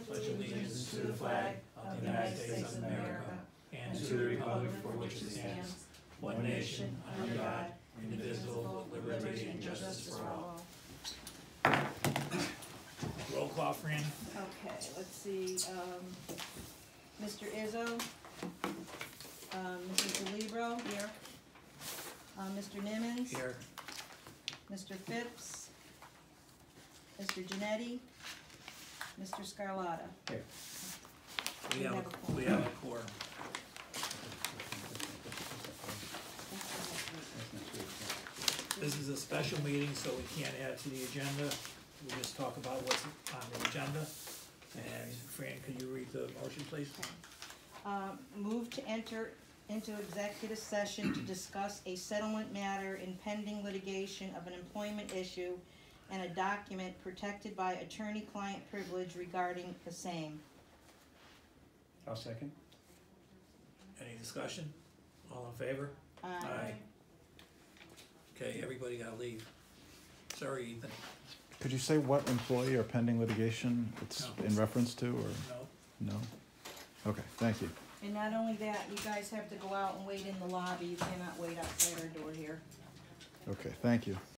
pledge allegiance to the flag of the United States of America and to the republic for which it stands, one nation, under God, indivisible, with liberty and justice for all. Roll call, Fran. Okay, let's see, Mr. Izzo, Mrs. DeLibero. Here. Mr. Nimmons. Here. Mr. Phipps. Mr. Genetti. Mr. Scarlotta. Here. We have a quorum. This is a special meeting, so we can't add to the agenda. We just talk about what's on the agenda. And Fran, could you read the motion, please? Move to enter into executive session to discuss a settlement matter in pending litigation of an employment issue and a document protected by attorney-client privilege regarding the same. I'll second. Any discussion? All in favor? Aye. Okay, everybody gotta leave. Sorry, Ethan. Could you say what employee or pending litigation it's No. in reference to, or No? no? Okay, thank you. And not only that, you guys have to go out and wait in the lobby. You cannot wait outside our door here. Okay, thank you.